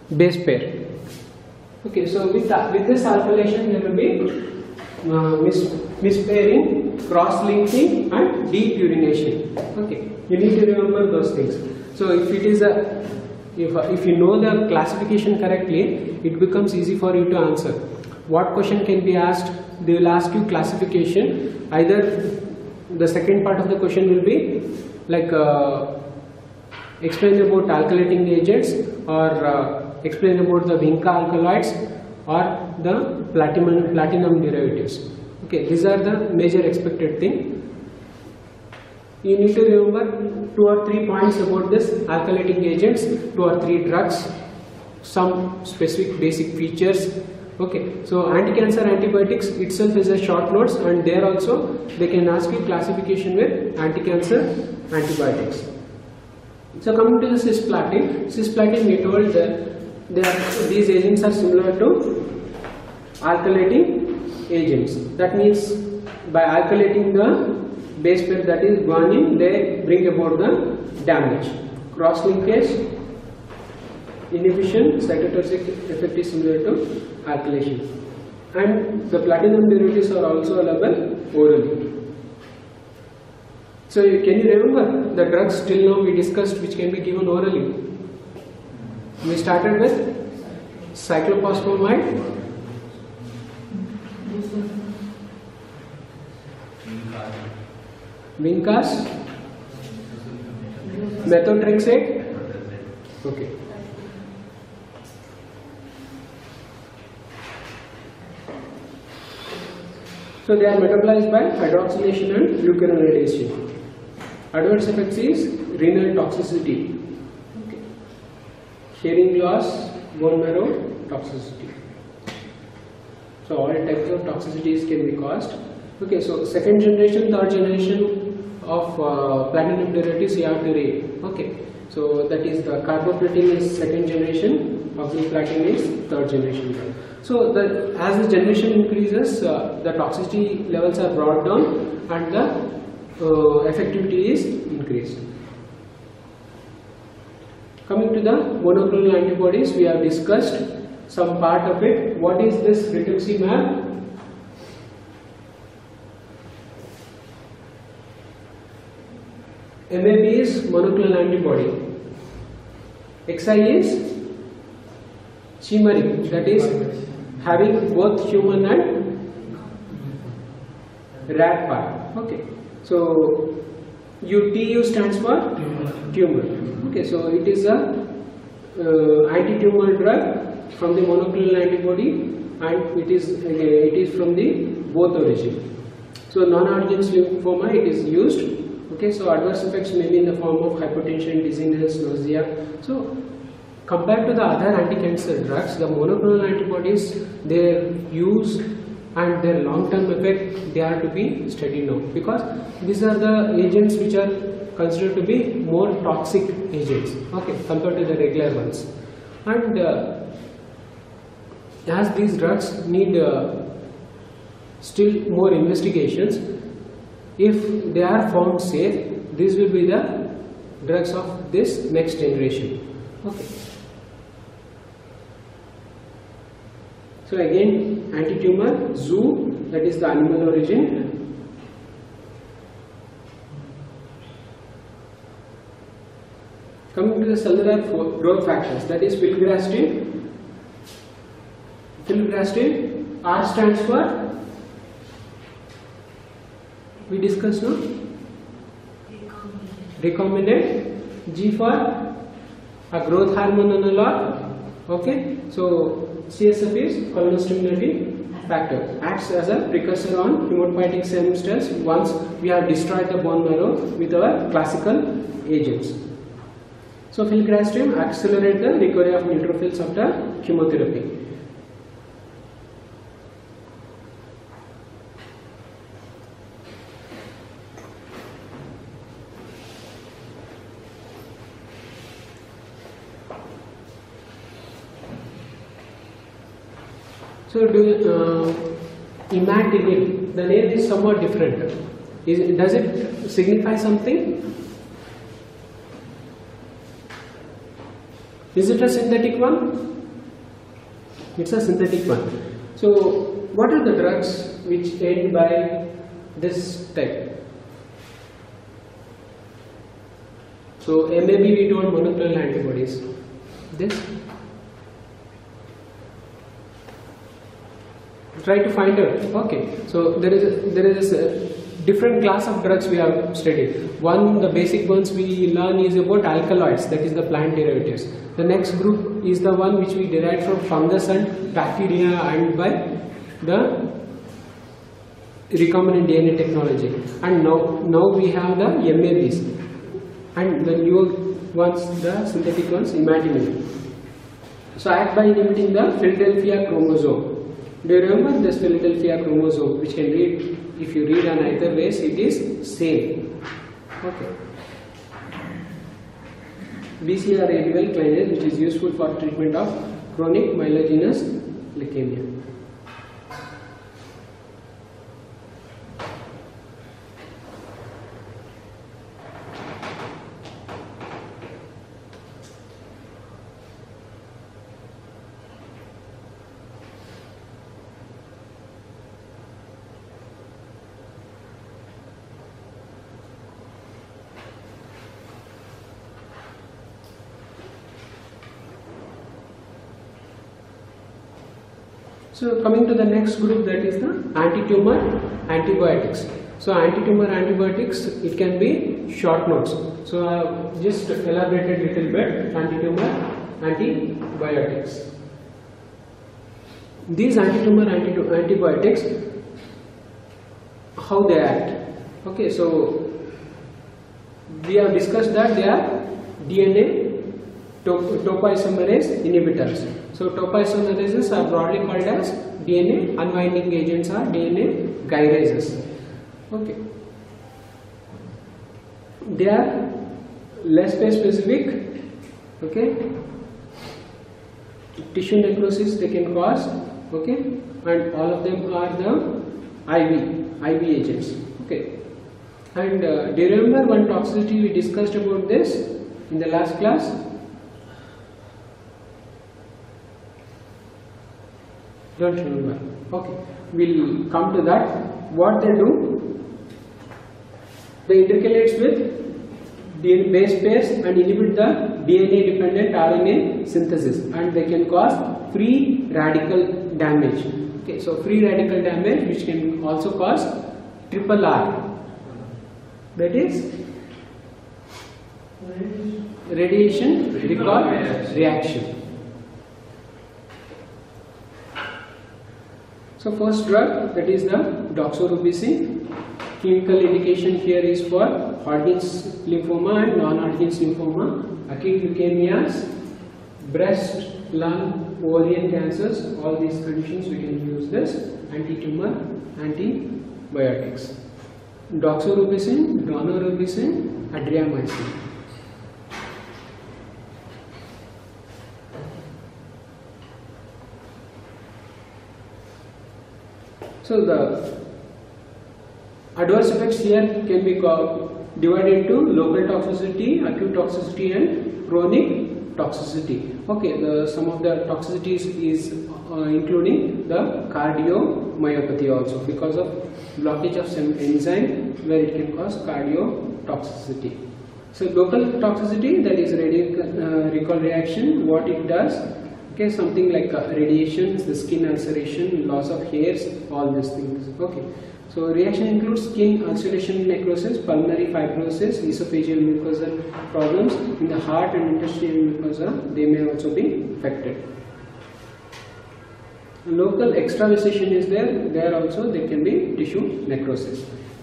base pair. Okay, so with this alkylation there will be mispairing, cross-linking and depurination. Okay, you need to remember those things. So if it is if you know the classification correctly, it becomes easy for you to answer. What question can be asked? They will ask you classification. Either the second part of the question will be like explain about alkylating agents, or explain about the Vinca alkaloids or the platinum derivatives. Okay, these are the major expected thing. You need to remember 2 or 3 points about this alkylating agents, 2 or 3 drugs, some specific basic features. Okay, so anti-cancer antibiotics itself is a short notes, and there also they can ask you classification with anti-cancer antibiotics. So coming to the cisplatin, we told that these agents are similar to alkylating agents. That means by alkylating the base pair that is guanine, they bring about the damage. Cross-linkage, inhibition, cytotoxic effect is similar to alkylation. And the platinum derivatives are also available orally. So can you remember the drugs till now we discussed which can be given orally? We started with cyclophosphamide, Vincas, methotrexate. Okay. So they are metabolized by hydroxylation and glucuronidation. Adverse effects is renal toxicity, okay. Hearing loss, bone marrow toxicity. So all types of toxicities can be caused. Okay, so second generation, third generation of platinum derivatives you have to read. Okay, so that is the carboplatin is second generation, oxaliplatin is third generation. So as the generation increases, the toxicity levels are brought down and the effectivity is increased. Coming to the monoclonal antibodies, we have discussed some part of it. What is this rituximab? MAB is monoclonal antibody. XI is chimeric, that is having both human and rat part. Okay, so TU stands for tumor. Okay, so it is a anti-tumor drug from the monoclonal antibody, and it is from the both origin. So non-Hodgkin's lymphoma it is used. Okay, so adverse effects may be in the form of hypertension, dizziness, nausea. So compared to the other anti-cancer drugs, the monoclonal antibodies, their use and their long-term effect, they are to be studied now, because these are the agents which are considered to be more toxic agents, okay, compared to the regular ones. And as these drugs need still more investigations, if they are found safe, these will be the drugs of this next generation. Okay. So again, anti-tumor, zoo, that is the animal origin. Coming to the cellular growth factors, that is filgrastim. Filgrastim, R stands for, we discussed now, recombinant. G for a growth hormone analog. Okay, so CSF is cholinesterminating factor, acts as a precursor on hematopoietic stem cells once we have destroyed the bone marrow with our classical agents. So filgrastim accelerate the recovery of neutrophils after chemotherapy. So imatinib, the name is somewhat different. Does it signify something? Is it a synthetic one? It's a synthetic one. So what are the drugs which end by this type? So MAB we told monoclonal antibodies. This. Try to find out. Okay. So there is a different class of drugs we have studied. One, the basic ones we learn is about alkaloids, that is the plant derivatives. The next group is the one which we derived from fungus and bacteria and by the recombinant DNA technology. And now we have the MABs and the new ones, the synthetic ones, imatinib. So act by inhibiting the Philadelphia chromosome. Do you remember this Philadelphia chromosome, which can read, if you read on either ways, it is same. Okay. BCR-ABL kinase, which is useful for treatment of chronic myelogenous leukemia. So coming to the next group, that is the anti-tumor antibiotics. So anti-tumor antibiotics, it can be short notes. So I have just elaborated a little bit anti-tumor antibiotics. These anti-tumor antibiotics, how they act. Okay, so we have discussed that they are DNA topoisomerase inhibitors. So topoisomerases are broadly called as DNA unwinding agents or DNA gyrases. Okay. They are less space specific. Okay. Tissue necrosis they can cause. Okay. And all of them are the IV agents. Okay. And do you remember one toxicity we discussed about this in the last class? Don't remember. Okay, we'll come to that. What they do, they intercalates with DNA base pairs and inhibit the DNA dependent RNA synthesis, and they can cause free radical damage. Okay, so free radical damage which can also cause RRR, that is radiation recall reaction. So first drug, that is the doxorubicin. Clinical indication here is for Hodgkin's lymphoma and non-Hodgkin's lymphoma, acute leukemias, breast, lung, ovarian cancers. All these conditions we can use this anti-tumor antibiotics. Doxorubicin, daunorubicin, adriamycin. So the adverse effects here can be divided into local toxicity, acute toxicity and chronic toxicity. Okay, some of the toxicities is including the cardiomyopathy also, because of blockage of some enzyme where it can cause cardiotoxicity. So local toxicity, that is recall reaction, what it does. Okay, something like radiations, the skin ulceration, loss of hairs, all these things. Okay, so reaction includes skin ulceration, necrosis, pulmonary fibrosis, esophageal mucosal problems in the heart and intestinal mucosa. They may also be affected. Local extravasation is there. There also there can be tissue necrosis.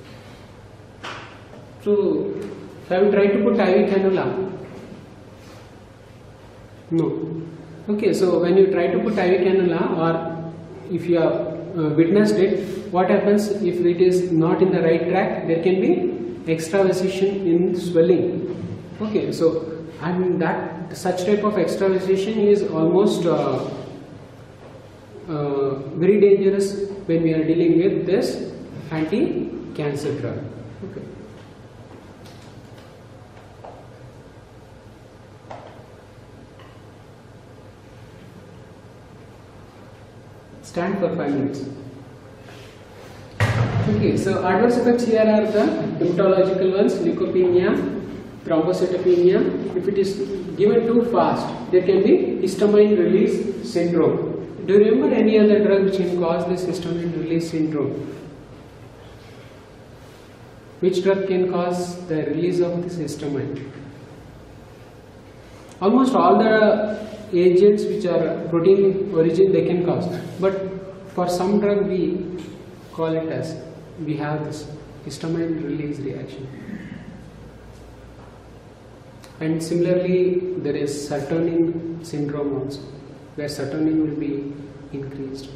So have you tried to put IV cannula? No. Okay, so when you try to put IV cannula, or if you have witnessed it, what happens if it is not in the right track? There can be extravasation in swelling. Okay, so and that such type of extravasation is almost very dangerous when we are dealing with this anti-cancer drug. Okay. stand for 5 minutes. Okay, so adverse effects here are the hematological ones, leukopenia, thrombocytopenia. If it is given too fast, there can be histamine release syndrome. Do you remember any other drug which can cause this histamine release syndrome? Which drug can cause the release of this histamine? Almost all the agents which are protein origin, they can cause, but for some drug we call it as, we have this histamine release reaction. And similarly there is serotonin syndrome also, where serotonin will be increased.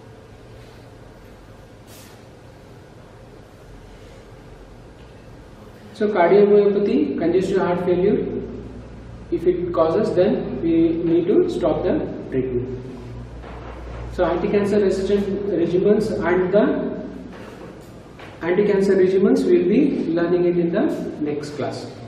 So cardiomyopathy, congestive heart failure, if it causes, then we need to stop the treatment. So anti-cancer resistant regimens and the anti-cancer regimens, we will be learning it in the next class.